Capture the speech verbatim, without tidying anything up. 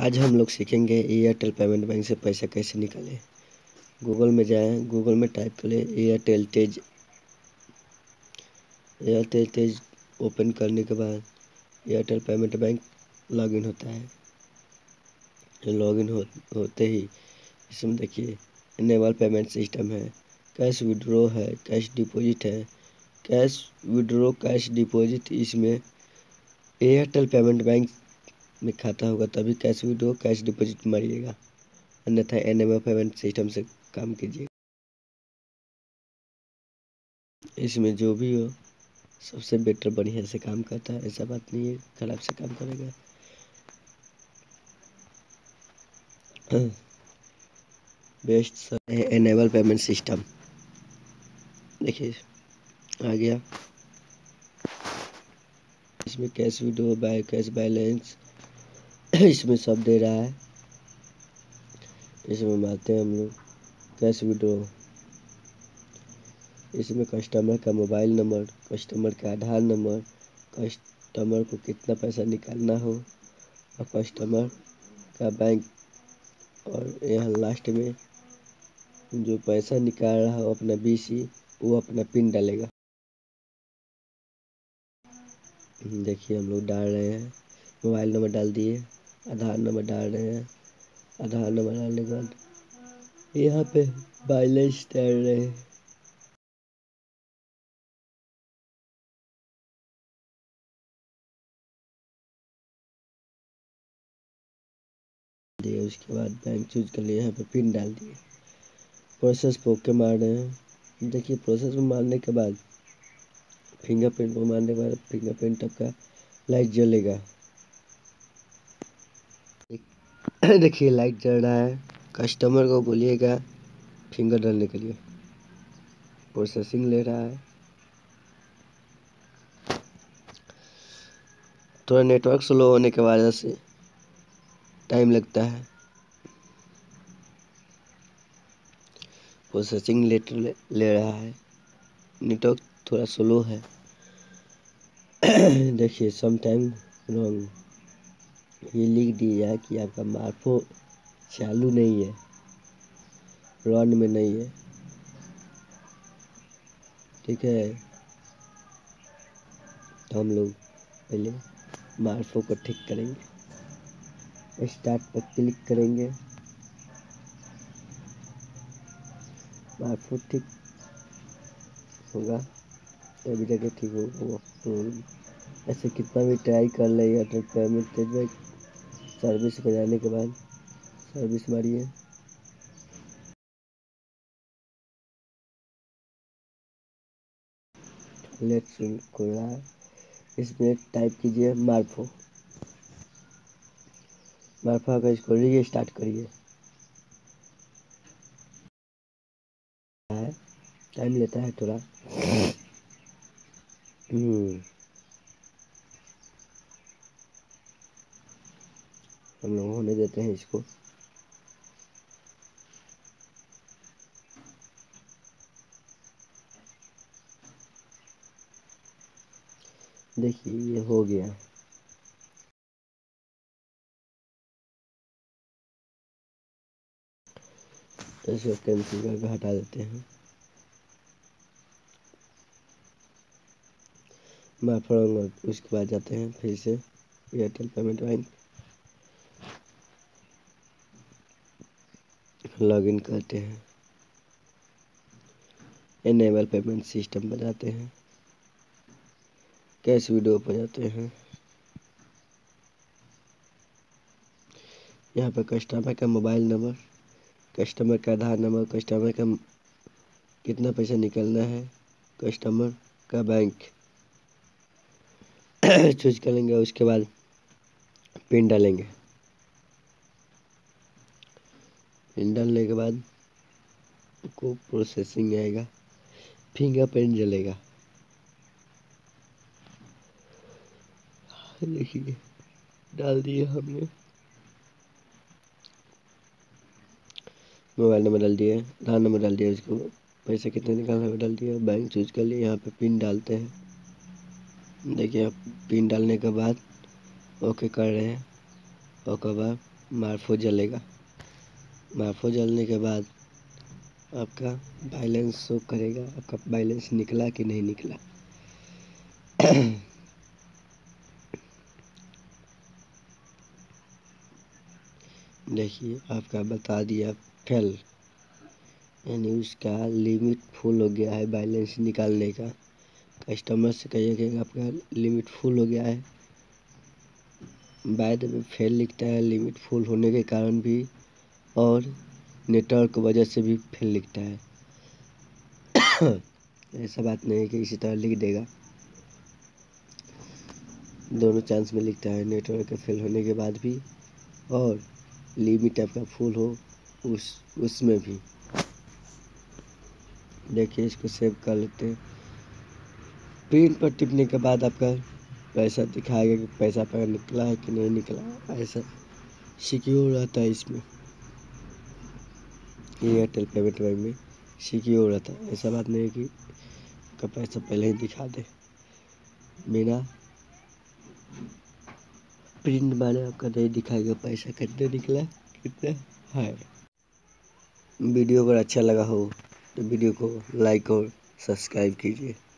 आज हम लोग सीखेंगे एयरटेल पेमेंट बैंक से पैसा कैसे निकालें। गूगल में जाएं, गूगल में टाइप करें एयरटेल तेज। एयरटेल तेज ओपन करने के बाद एयरटेल पेमेंट बैंक लॉगिन होता है। लॉगिन हो, होते ही इसमें देखिए इनेबल पेमेंट सिस्टम है, कैश विड्रॉ है, कैश डिपॉजिट है। कैश विड्रॉ कैश डिपॉजिट इसमें एयरटेल पेमेंट बैंक में खाता होगा तभी कैश विड्रॉ कैश डिपॉजिट मारिएगा, अन्यथा इनेबल पेमेंट सिस्टम से काम कीजिए। इसमें जो भी हो सबसे बेटर बढ़िया से काम करता है, ऐसा बात नहीं है खराब से काम करेगा। बेस्ट है इनेबल पेमेंट सिस्टम। देखिए आ गया, इसमें cash withdraw by cash balance इसमें सब दे रहा है। इसमें मारते हैं हम लोग कैश विड्रॉ। इसमें कस्टमर का मोबाइल नंबर, कस्टमर का आधार नंबर, कस्टमर को कितना पैसा निकालना हो और कस्टमर का बैंक, और यहाँ लास्ट में जो पैसा निकाल रहा हो अपना बीसी वो अपना पिन डालेगा। देखिए हम लोग डाल रहे हैं, मोबाइल नंबर डाल दिए, आधार नंबर डाल रहे हैं। आधार नंबर डालने के बाद यहाँ पे बैलेंस डाल रहे हैं। दिए उसके बाद बैंक चूज कर लिए, यहाँ पे पिन डाल दिए, प्रोसेस पे ओके मार रहे हैं। देखिए प्रोसेस में मारने के बाद फिंगरप्रिंट को मारने के बाद फिंगरप्रिंट आपका लाइट जलेगा। देखिए लाइट जल रहा है। कस्टमर को बोलिएगा फिंगर डालने के लिए। प्रोसेसिंग ले रहा है, थोड़ा नेटवर्क स्लो होने की वजह से टाइम लगता है। प्रोसेसिंग ले, ले रहा है, नेटवर्क थोड़ा स्लो है। देखिए सम टाइम रॉन्ग, ये लिख दिया है कि आपका मार्फो चालू नहीं है, रन में नहीं है। ठीक है, तो हम लोग पहले मार्फो को ठीक करेंगे। स्टार्ट पर क्लिक करेंगे, मार्फो ठीक होगा तभी जाके ठीक होगा। ऐसे कितना भी ट्राई कर ले एयरटेल पेमेंट बैंक सर्विस पे जाने के बाद सर्विस मारिए। लेट्स खुला, इसमें टाइप कीजिए मार्फो। मार्फा का इसको री स्टार्ट करिए। टाइम लेता है थोड़ा। हम्म हम लोग होने देते हैं इसको। देखिए ये हो गया। इसको कैंसिल करके हटा देते हैं। मार्फा, उसके बाद जाते हैं फिर से एयरटेल पेमेंट बैंक, लॉगिन करते हैं, इनेबल पेमेंट सिस्टम पर जाते हैं, कैश विड्रॉ पर जाते हैं। यहाँ पर कस्टमर का मोबाइल नंबर, कस्टमर का आधार नंबर, कस्टमर का कितना पैसा निकलना है, कस्टमर का बैंक चूज करेंगे। उसके बाद पिन डालेंगे। पिन डालने के बाद को प्रोसेसिंग आएगा, फिंगरप्रिंट जलेगा। देखिए डाल दिए हमने, मोबाइल नंबर डाल दिए, आधार नंबर डाल दिया, उसको पैसे कितने निकालना है डाल दिया, बैंक चूज कर लिए। यहाँ पे पिन डालते हैं। देखिए पिन डालने के बाद ओके कर रहे हैं, ओके बाद मार्फो जलेगा। मार्फो जलने के बाद आपका बैलेंस शो करेगा, आपका बैलेंस निकला कि नहीं निकला। देखिए आपका बता दिया फेल, यानी उसका लिमिट फुल हो गया है बैलेंस निकालने का। कस्टमर से कहिए कि आपका लिमिट फुल हो गया है। बाद में फेल लिखता है लिमिट फुल होने के कारण भी, और नेटवर्क की वजह से भी फेल लिखता है। ऐसा बात नहीं है कि इसी तरह लिख देगा, दोनों चांस में लिखता है, नेटवर्क के फेल होने के बाद भी और लिमिट आपका फुल हो उस उसमें भी। देखिए इसको सेव कर लेते हैं। प्रिंट पर टिपने के बाद आपका पैसा दिखाएगा कि पैसा पर निकला है कि नहीं निकला। ऐसा सिक्योर रहता है इसमें, एयरटेल पेमेंट बैंक में सिक्योर रहता है। ऐसा बात नहीं है कि आपका पैसा पहले ही दिखा दे। मेरा प्रिंट माने आपका नहीं दिखाएगा पैसा कितने निकला कितना है। वीडियो अगर अच्छा लगा हो तो वीडियो को लाइक और सब्सक्राइब कीजिए।